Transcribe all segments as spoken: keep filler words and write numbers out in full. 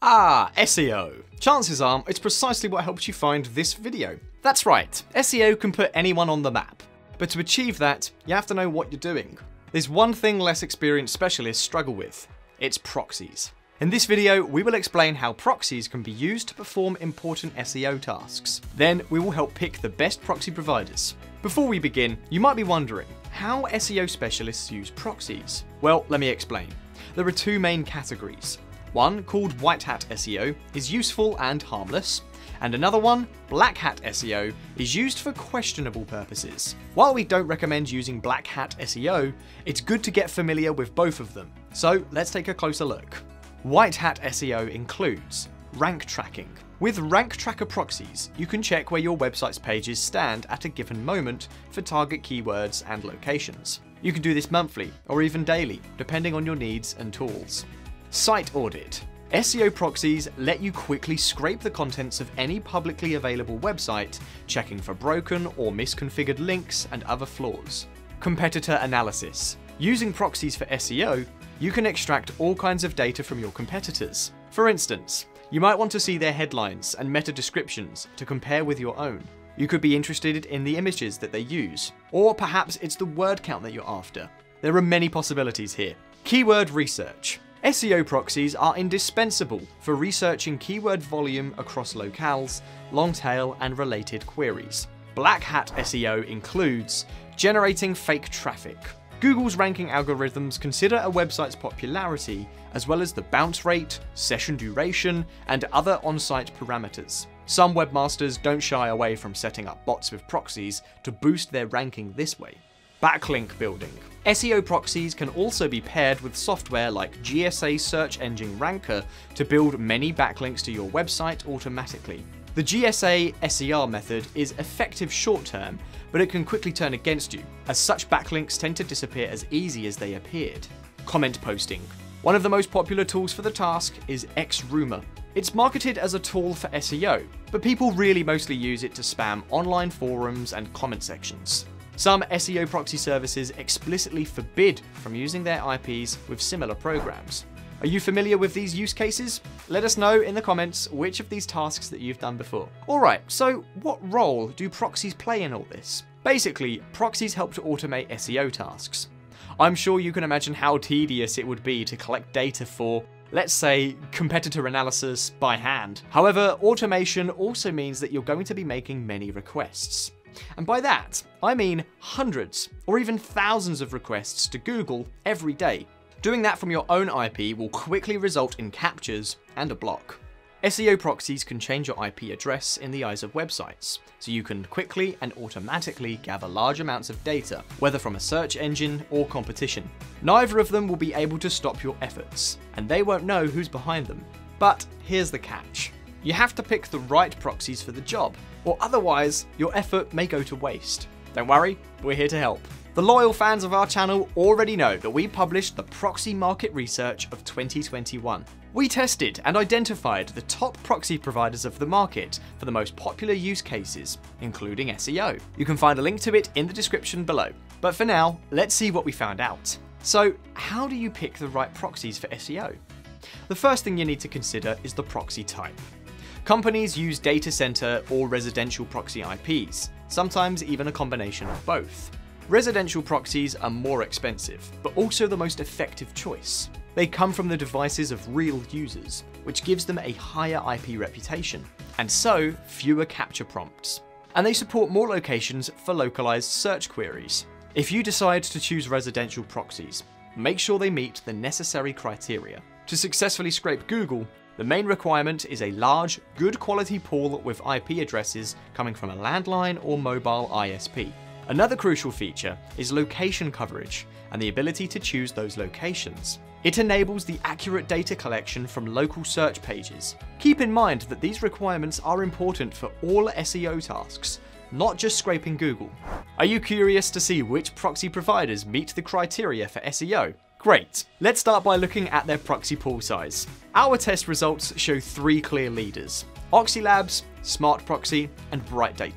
Ah, S E O. Chances are it's precisely what helped you find this video. That's right, S E O can put anyone on the map. But to achieve that, you have to know what you're doing. There's one thing less experienced specialists struggle with. It's proxies. In this video, we will explain how proxies can be used to perform important S E O tasks. Then we will help pick the best proxy providers. Before we begin, you might be wondering, how S E O specialists use proxies? Well, let me explain. There are two main categories. One, called white hat S E O, is useful and harmless, and another one, black hat S E O, is used for questionable purposes. While we don't recommend using black hat S E O, it's good to get familiar with both of them. So let's take a closer look. White hat S E O includes rank tracking. With rank tracker proxies, you can check where your website's pages stand at a given moment for target keywords and locations. You can do this monthly or even daily, depending on your needs and tools. Site audit. S E O proxies let you quickly scrape the contents of any publicly available website, checking for broken or misconfigured links and other flaws. Competitor analysis. Using proxies for S E O, you can extract all kinds of data from your competitors. For instance, you might want to see their headlines and meta descriptions to compare with your own. You could be interested in the images that they use, or perhaps it's the word count that you're after. There are many possibilities here. Keyword research. S E O proxies are indispensable for researching keyword volume across locales, long tail, and related queries. Black hat S E O includes generating fake traffic. Google's ranking algorithms consider a website's popularity, as well as the bounce rate, session duration, and other on-site parameters. Some webmasters don't shy away from setting up bots with proxies to boost their ranking this way. Backlink building. S E O proxies can also be paired with software like G S A Search Engine Ranker to build many backlinks to your website automatically. The G S A S E R method is effective short term, but it can quickly turn against you, as such backlinks tend to disappear as easy as they appeared. Comment posting. One of the most popular tools for the task is X-Rumor. It's marketed as a tool for S E O, but people really mostly use it to spam online forums and comment sections. Some S E O proxy services explicitly forbid from using their I Ps with similar programs. Are you familiar with these use cases? Let us know in the comments which of these tasks that you've done before. Alright, so what role do proxies play in all this? Basically, proxies help to automate S E O tasks. I'm sure you can imagine how tedious it would be to collect data for, let's say, competitor analysis by hand. However, automation also means that you're going to be making many requests. And by that, I mean hundreds or even thousands of requests to Google every day. Doing that from your own I P will quickly result in captures and a block. S E O proxies can change your I P address in the eyes of websites, so you can quickly and automatically gather large amounts of data, whether from a search engine or competition. Neither of them will be able to stop your efforts, and they won't know who's behind them. But here's the catch. You have to pick the right proxies for the job, or otherwise your effort may go to waste. Don't worry, we're here to help. The loyal fans of our channel already know that we published the Proxy Market Research of twenty twenty-one. We tested and identified the top proxy providers of the market for the most popular use cases, including S E O. You can find a link to it in the description below. But for now, let's see what we found out. So, how do you pick the right proxies for S E O? The first thing you need to consider is the proxy type. Companies use data center or residential proxy I Ps, sometimes even a combination of both. Residential proxies are more expensive, but also the most effective choice. They come from the devices of real users, which gives them a higher I P reputation, and so fewer capture prompts. And they support more locations for localized search queries. If you decide to choose residential proxies, make sure they meet the necessary criteria. To successfully scrape Google, the main requirement is a large, good quality pool with I P addresses coming from a landline or mobile I S P. Another crucial feature is location coverage and the ability to choose those locations. It enables the accurate data collection from local search pages. Keep in mind that these requirements are important for all S E O tasks, not just scraping Google. Are you curious to see which proxy providers meet the criteria for S E O? Great, let's start by looking at their proxy pool size. Our test results show three clear leaders: Oxylabs, Smart Proxy, and Bright Data.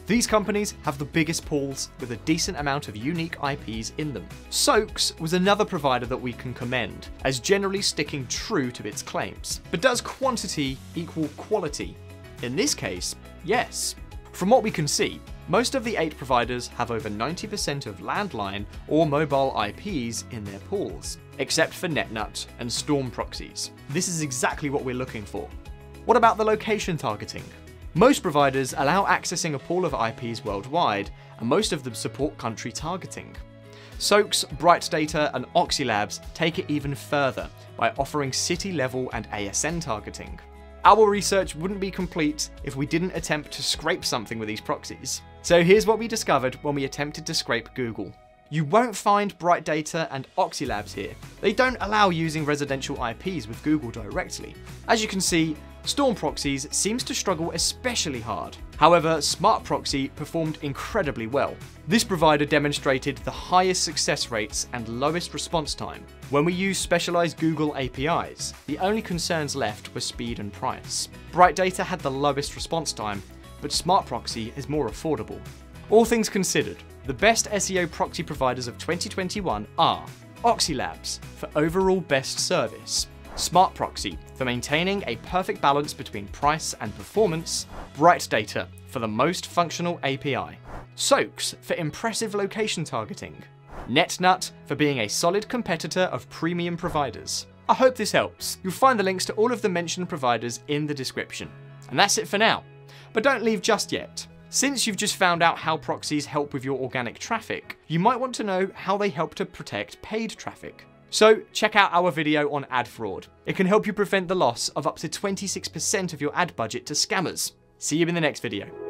These companies have the biggest pools with a decent amount of unique I Ps in them. Soaks was another provider that we can commend, as generally sticking true to its claims. But does quantity equal quality? In this case, yes. From what we can see, most of the eight providers have over ninety percent of landline or mobile I Ps in their pools, except for NetNut and Storm Proxies. This is exactly what we're looking for. What about the location targeting? Most providers allow accessing a pool of I Ps worldwide, and most of them support country targeting. Soaks, Bright Data, and Oxylabs take it even further by offering city-level and A S N targeting. Our research wouldn't be complete if we didn't attempt to scrape something with these proxies. So here's what we discovered when we attempted to scrape Google. You won't find Bright Data and Oxylabs here. They don't allow using residential I Ps with Google directly. As you can see, Storm Proxies seems to struggle especially hard. However, Smart Proxy performed incredibly well. This provider demonstrated the highest success rates and lowest response time. When we used specialized Google A P Is, the only concerns left were speed and price. Bright Data had the lowest response time, but Smart Proxy is more affordable. All things considered, the best S E O proxy providers of twenty twenty-one are Oxylabs for overall best service, Smart Proxy for maintaining a perfect balance between price and performance, Bright Data for the most functional A P I, Soaks for impressive location targeting, NetNut for being a solid competitor of premium providers. I hope this helps. You'll find the links to all of the mentioned providers in the description. And that's it for now. But don't leave just yet. Since you've just found out how proxies help with your organic traffic, you might want to know how they help to protect paid traffic. So check out our video on ad fraud. It can help you prevent the loss of up to twenty-six percent of your ad budget to scammers. See you in the next video.